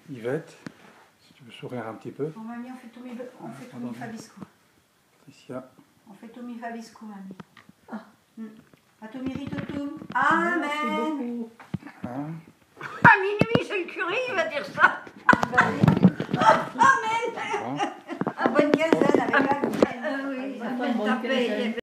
Yvette, si tu veux sourire un petit peu. Bon, mamie, on fait tout mi fabisco. Patricia. On fait tout mi fabisco, mamie. Ah. Atomiri totum. Amen. Hein? À minuit, c'est le curé, il va dire ça. Bah,